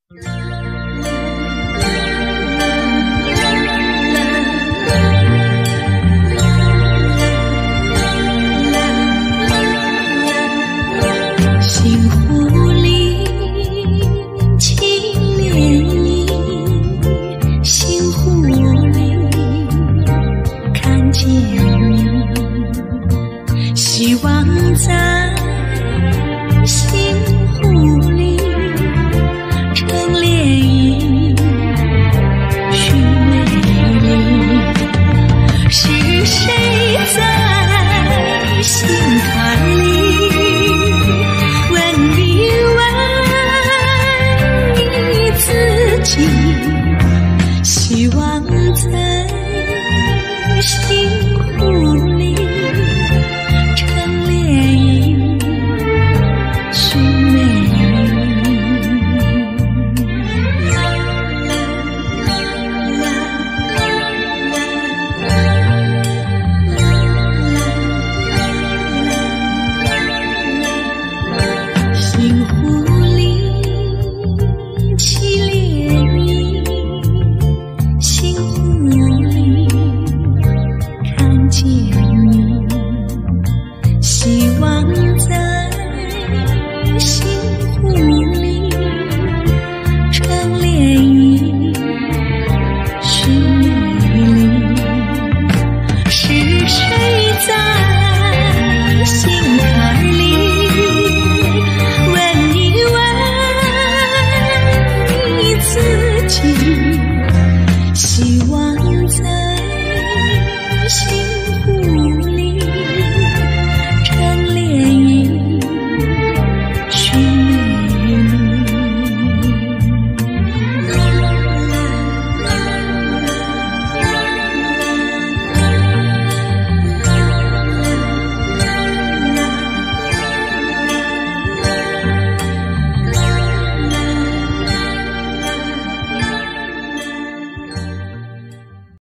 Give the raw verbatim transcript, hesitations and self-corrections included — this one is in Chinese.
希望在心湖里成涟漪，寻美丽。是谁在心坎里问一问你自己？希望在心湖里心湖里起涟漪，心湖里看见你，希望在心湖里成涟漪，是美丽。是谁在心坎里问一问你自己？